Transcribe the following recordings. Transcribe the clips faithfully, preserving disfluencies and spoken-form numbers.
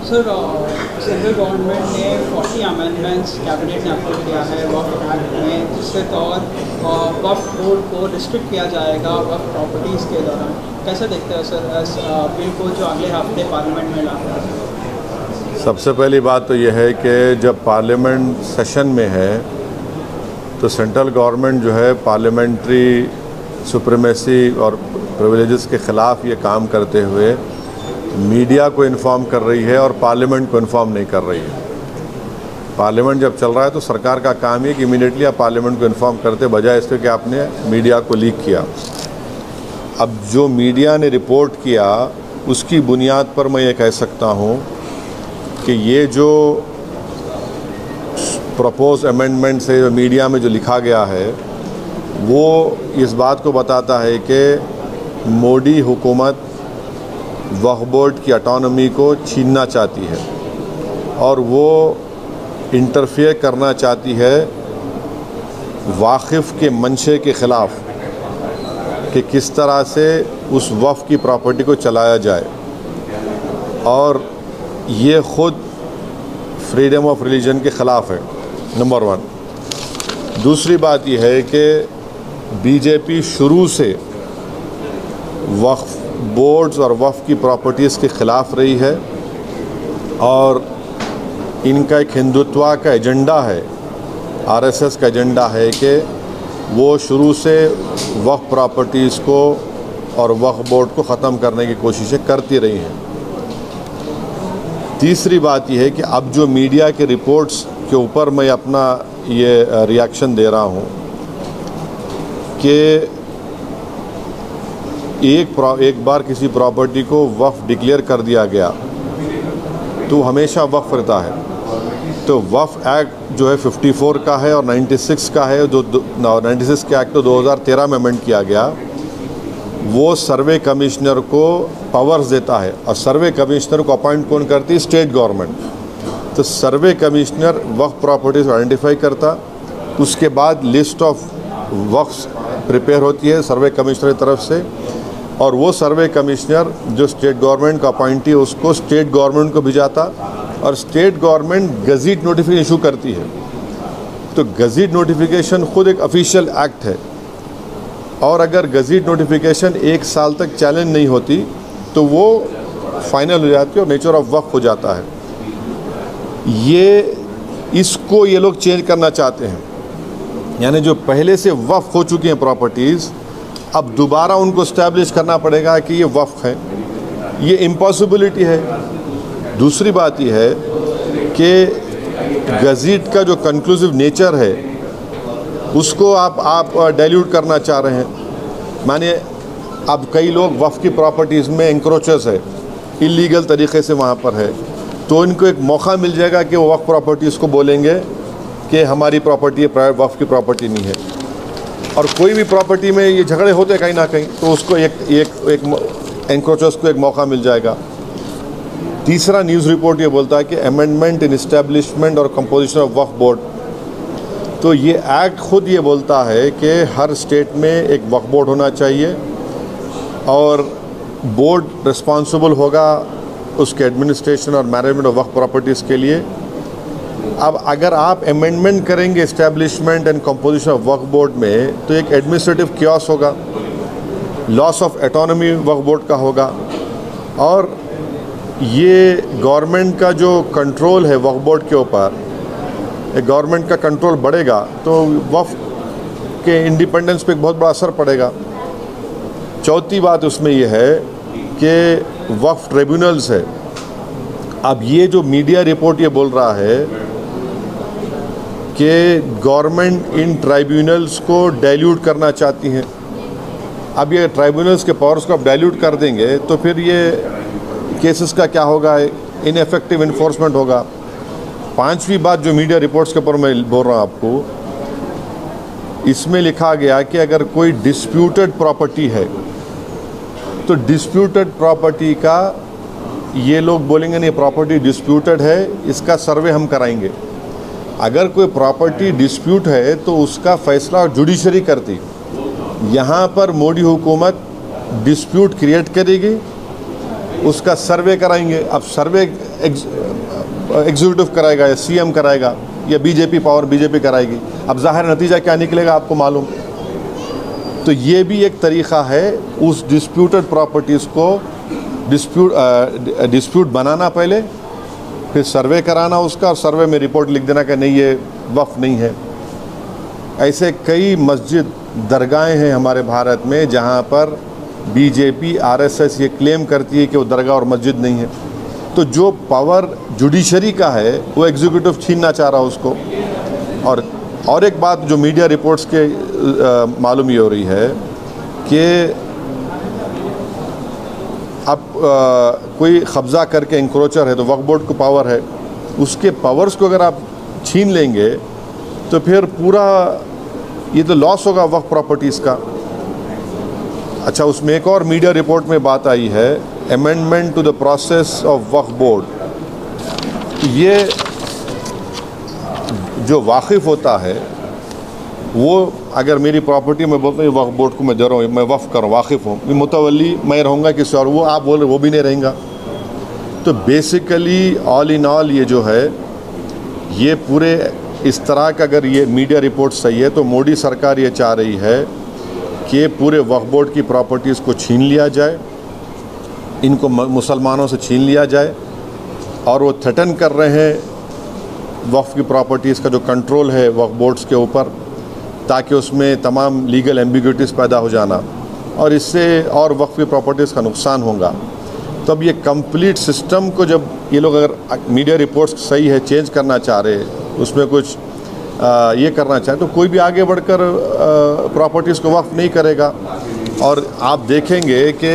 Sir central government ने चालीस amendments cabinet ने अप्रूव किया है वक्फ एक्ट में, जिसके तहत वक्फ बोर्ड को रिस्ट्रिक्ट किया जाएगा वक्फ प्रॉपर्टीज़ के दौरान। कैसे देखते हैं सर इस बिल को जो अगले हफ्ते पार्लियामेंट में लाना है? सबसे पहली बात तो यह है कि जब पार्लियामेंट सेशन में है तो सेंट्रल गवर्नमेंट जो है पार्लियामेंट्री सुप्रीमेसी और प्रिविलेजेस के ख़िलाफ़ ये काम करते हुए मीडिया को इन्फॉर्म कर रही है और पार्लियामेंट को इन्फॉर्म नहीं कर रही है। पार्लियामेंट जब चल रहा है तो सरकार का काम है कि इमीडिएटली आप पार्लियामेंट को इन्फॉर्म करते, बजाय इसके कि आपने मीडिया को लीक किया। अब जो मीडिया ने रिपोर्ट किया उसकी बुनियाद पर मैं ये कह सकता हूँ कि ये जो प्रपोज अमेंडमेंट से मीडिया में जो लिखा गया है वो इस बात को बताता है कि मोदी हुकूमत वक्फ बोर्ड की ऑटोनॉमी को छीनना चाहती है और वो इंटरफेयर करना चाहती है वाक़िफ़ के मंशे के ख़िलाफ़ कि किस तरह से उस वक्फ की प्रॉपर्टी को चलाया जाए, और ये ख़ुद फ्रीडम ऑफ रिलीजन के ख़िलाफ़ है, नंबर वन। दूसरी बात यह है कि बीजेपी शुरू से वक्फ बोर्ड्स और वक्फ की प्रॉपर्टीज़ के ख़िलाफ़ रही है और इनका एक हिंदुत्व का एजेंडा है, आरएसएस का एजेंडा है कि वो शुरू से वक्फ प्रॉपर्टीज़ को और वक्फ बोर्ड को ख़त्म करने की कोशिशें करती रही हैं। तीसरी बात यह है कि अब जो मीडिया के रिपोर्ट्स के ऊपर मैं अपना ये रिएक्शन दे रहा हूँ कि एक एक बार किसी प्रॉपर्टी को वक्फ डिक्लेयर कर दिया गया तो हमेशा वक्फ रहता है। तो वक्फ एक्ट जो है चौवन का है और छियानवे का है, जो छियानवे का एक्ट तो दो हज़ार तेरह में अमेंड किया गया, वो सर्वे कमिश्नर को पावर्स देता है और सर्वे कमिश्नर को अपॉइंट कौन करती है? State government. तो सर्वे कमिश्नर वक्फ प्रॉपर्टीज़ को आइडेंटिफाई करता, उसके बाद लिस्ट ऑफ वक्फ प्रिपेयर होती है सर्वे कमिश्नर की तरफ से, और वो सर्वे कमिश्नर जो स्टेट गवर्नमेंट का अपॉइंटी है उसको स्टेट गवर्नमेंट को भिजाता और state government gazette notification issue करती है। तो गज़ीट नोटिफिकेशन खुद एक ऑफिशियल एक्ट है और अगर गज़ीट नोटिफिकेशन एक साल तक चैलेंज नहीं होती तो वो फाइनल हो जाती है और नेचर ऑफ वक्फ हो जाता है। ये इसको ये लोग चेंज करना चाहते हैं, यानी जो पहले से वक्फ हो चुकी हैं प्रॉपर्टीज़ अब दोबारा उनको इस्टेब्लिश करना पड़ेगा कि ये वक्फ है, ये इम्पॉसिबिलिटी है। दूसरी बात यह है कि गज़ीट का जो कंक्लूसिव नेचर है उसको आप आप डाइल्यूट करना चाह रहे हैं। मानिए अब कई लोग वक्फ की प्रॉपर्टीज़ में इंक्रोचर्स है, इलीगल तरीके से वहाँ पर है, तो इनको एक मौका मिल जाएगा कि वो वक्फ प्रॉपर्टीज़ को बोलेंगे कि हमारी प्रॉपर्टी है, वक्फ की प्रॉपर्टी नहीं है। और कोई भी प्रॉपर्टी में ये झगड़े होते कहीं ना कहीं, तो उसको एक एक एक एंक्रोचर्स को एक मौका मिल जाएगा। तीसरा न्यूज़ रिपोर्ट ये बोलता है कि अमेंडमेंट इन इस्टेब्लिशमेंट और कंपोजिशन ऑफ वक्फ बोर्ड, तो ये एक्ट खुद ये बोलता है कि हर स्टेट में एक वक्फ बोर्ड होना चाहिए और बोर्ड रिस्पॉन्सिबल होगा उसके एडमिनिस्ट्रेशन और मैनेजमेंट ऑफ वक्फ प्रॉपर्टीज़ के लिए। अब अगर आप अमेंडमेंट करेंगे establishment and composition of Waqf board में तो एक एडमिनिस्ट्रेटिव क्योस होगा, loss of autonomy Waqf board का होगा, और ये गवर्नमेंट का जो कंट्रोल है वक्फ बोर्ड के ऊपर, गवर्नमेंट का कंट्रोल बढ़ेगा तो वक्फ के इंडिपेंडेंस पे एक बहुत बड़ा असर पड़ेगा। चौथी बात उसमें यह है कि वक्फ ट्रिब्यूनल्स है। अब ये जो मीडिया रिपोर्ट ये बोल रहा है कि गवर्नमेंट इन ट्राइब्यूनल्स को डाइल्यूट करना चाहती हैं। अब ये ट्राइब्यूनल्स के पावर्स को आप डाइल्यूट कर देंगे तो फिर ये केसेस का क्या होगा? इनएफेक्टिव इन्फोर्समेंट होगा। पांचवी बात जो मीडिया रिपोर्ट्स के ऊपर मैं बोल रहा हूँ आपको, इसमें लिखा गया कि अगर कोई डिस्प्यूटेड प्रॉपर्टी है तो डिस्प्यूटेड प्रॉपर्टी का ये लोग बोलेंगे नहीं प्रॉपर्टी डिस्प्यूटेड है, इसका सर्वे हम कराएंगे। अगर कोई प्रॉपर्टी डिस्प्यूट है तो उसका फैसला जुडिशरी करती। यहाँ पर मोदी हुकूमत डिस्प्यूट क्रिएट करेगी, उसका सर्वे कराएंगे। अब सर्वे एग्जीक्यूटिव कराएगा या सीएम कराएगा या बीजेपी पावर बीजेपी कराएगी। अब ज़ाहिर नतीजा क्या निकलेगा आपको मालूम। तो ये भी एक तरीक़ा है उस डिस्प्यूटेड प्रॉपर्टीज़ को डिस्प्यूट डिस्प्यूट बनाना, पहले फिर सर्वे कराना उसका, और सर्वे में रिपोर्ट लिख देना कि नहीं ये वक्फ नहीं है। ऐसे कई मस्जिद दरगाहें हैं हमारे भारत में जहाँ पर बीजेपी आरएसएस ये क्लेम करती है कि वो दरगाह और मस्जिद नहीं है। तो जो पावर जुडिशरी का है वो एग्जीक्यूटिव छीनना चाह रहा है उसको। और और एक बात जो मीडिया रिपोर्ट्स के मालूम ये हो रही है कि अब आ, कोई कब्ज़ा करके इंक्रोचर है तो वक्फ बोर्ड को पावर है, उसके पावर्स को अगर आप छीन लेंगे तो फिर पूरा ये तो लॉस होगा वक्फ प्रॉपर्टीज़ का। अच्छा, उसमें एक और मीडिया रिपोर्ट में बात आई है, amendment to the process of Waqf board. ये जो वाकिफ़ होता है वो अगर मेरी प्रॉपर्टी में बोलता हूँ वक्फ बोर्ड को मैं दे रहा हूँ, मैं वक्फ कर वाकिफ़ हूँ, मैं मुतवल्ली मैं रहूँगा किसी और, वो आप बोल रहे वो भी नहीं रहेगा। तो बेसिकली ऑल इन ऑल ये जो है ये पूरे इस तरह का, अगर ये मीडिया रिपोर्ट सही है तो मोदी सरकार ये चाह रही है कि पूरे वक्फ बोर्ड की प्रॉपर्टीज़ को छीन लिया जाए, इनको मुसलमानों से छीन लिया जाए। और वो थ्रेटन कर रहे हैं वक्फ की प्रॉपर्टीज़ का जो कंट्रोल है वक्फ बोर्ड्स के ऊपर, ताकि उसमें तमाम लीगल एम्बिग्यूटीज़ पैदा हो जाना और इससे और वक्फ की प्रॉपर्टीज़ का नुकसान होगा। तो अब ये कंप्लीट सिस्टम को जब ये लोग अगर मीडिया रिपोर्ट्स सही है चेंज करना चाह रहे, उसमें कुछ आ, ये करना चाहे, तो कोई भी आगे बढ़कर प्रॉपर्टीज़ को वक्फ नहीं करेगा। और आप देखेंगे कि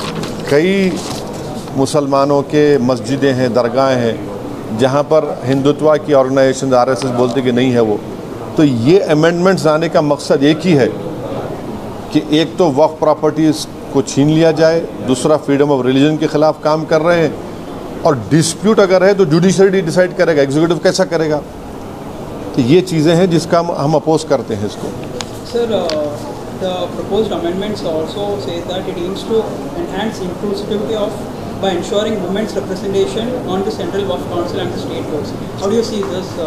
कई मुसलमानों के मस्जिदें हैं, दरगाहें हैं जहाँ पर हिंदुत्व की ऑर्गेनाइजेशन आरएसएस बोलते कि नहीं है वो। तो ये अमेंडमेंट्स आने का मकसद एक ही है कि एक तो वक्फ प्रॉपर्टीज़ को छीन लिया जाए, दूसरा फ्रीडम ऑफ रिलीजन के ख़िलाफ़ काम कर रहे हैं, और डिस्प्यूट अगर है तो जुडिशरी डिसाइड करेगा, एग्जीक्यूटिव कैसा करेगा। तो ये चीज़ें हैं जिसका हम हम अपोज करते हैं इसको। Sir, the proposed amendments also say that it aims to enhance inclusivity of by ensuring women's representation on the Central Waqf Council and the state boards. How do you see this? Uh...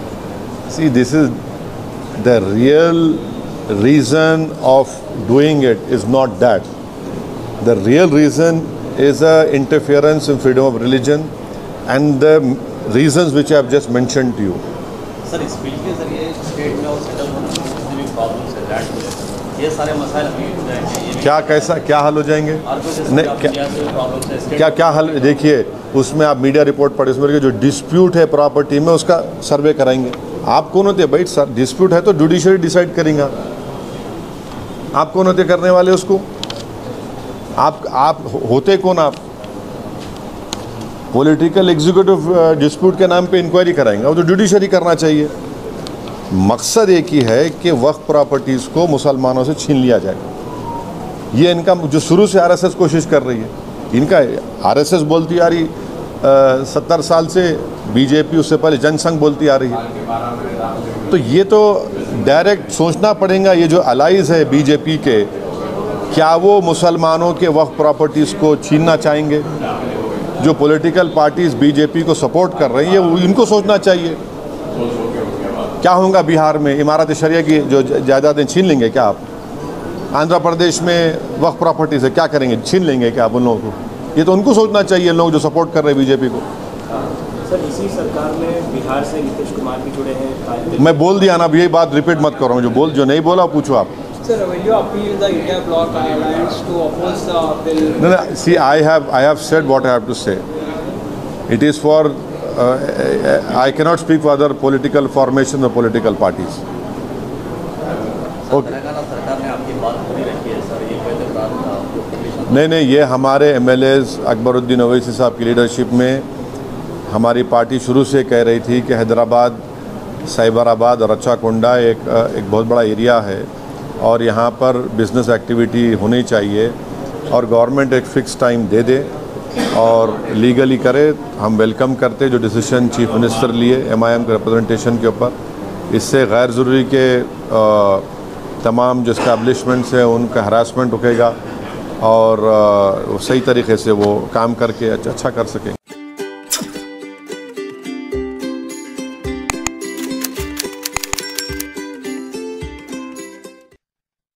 See, this is the real reason of doing it is not that. The real reason is a interference in freedom of religion and the reasons which I have just mentioned to you. Sir, इस bill के जरिए state में और central होने में जितने भी problems है दैट ये सारे मसाइल हल हो जाएंगे। क्या कैसा क्या हल हो जाएंगे? नहीं, क्या क्या क्या हल? देखिए, उसमें आप मीडिया रिपोर्ट पढ़े, उसमें जो डिस्प्यूट है प्रॉपर्टी में उसका सर्वे कराएंगे। आप कौन होते हैं भाई? सर, डिस्प्यूट है तो जुडिशरी डिसाइड करेंगे। आप कौन होते करने वाले उसको? आप आप होते कौन? आप पॉलिटिकल एग्जीक्यूटिव डिस्प्यूट के नाम पे इंक्वायरी कराएंगे, वो तो जुडिशरी करना चाहिए। मकसद एक ही है कि वक्फ प्रॉपर्टीज़ को मुसलमानों से छीन लिया जाए। ये इनका जो शुरू से आरएसएस कोशिश कर रही है, इनका आरएसएस बोलती आ रही सत्तर साल से, बीजेपी उससे पहले जनसंघ बोलती आ रही है। तो ये तो डायरेक्ट सोचना पड़ेगा, ये जो अलाइज है बीजेपी के, क्या वो मुसलमानों के वक्फ प्रॉपर्टीज़ को छीनना चाहेंगे? जो पॉलिटिकल पार्टीज़ बीजेपी को सपोर्ट कर रही है वो इनको सोचना चाहिए। क्या होगा बिहार में? इमारत शरिया की जो जायदादें छीन लेंगे क्या आप? आंध्र प्रदेश में वक्फ प्रॉपर्टी से क्या करेंगे? छीन लेंगे क्या आप उन लोगों को? ये तो उनको सोचना चाहिए, लोग जो सपोर्ट कर रहे हैं बीजेपी को। सर, इसी सरकार में बिहार से नीतीश कुमार भी जुड़े हैं। मैं बोल दिया ना, अब यही बात रिपीट मत करो, जो बोल जो नहीं बोला पूछो आप। Sir, will you appeal the India Bloc Alliance to oppose the bill? No, no. See, I have I have said what I have to say. It is for uh, I cannot speak for other political formations or political parties. Okay. सरकार ने आपकी बात पूरी रखी है sir, ये पहले बात नहीं नहीं ये हमारे M L As Akbaruddin Owaisi sahab की लीडरशिप में हमारी पार्टी शुरू से कह रही थी कि हैदराबाद, साइबराबाद और रच्चाकोंडा एक एक बहुत बड़ा एरिया है और यहाँ पर बिज़नेस एक्टिविटी होनी चाहिए और गवर्नमेंट एक फ़िक्स टाइम दे दे और लीगली करे। हम वेलकम करते जो डिसीजन चीफ मिनिस्टर लिए एम आई एम के रिप्रेजेंटेशन के ऊपर। इससे गैर ज़रूरी के आ, तमाम जो इस्टेब्लिशमेंट्स हैं उनका हरासमेंट रुकेगा और आ, सही तरीके से वो काम करके अच्छा अच्छा कर सकेंगे।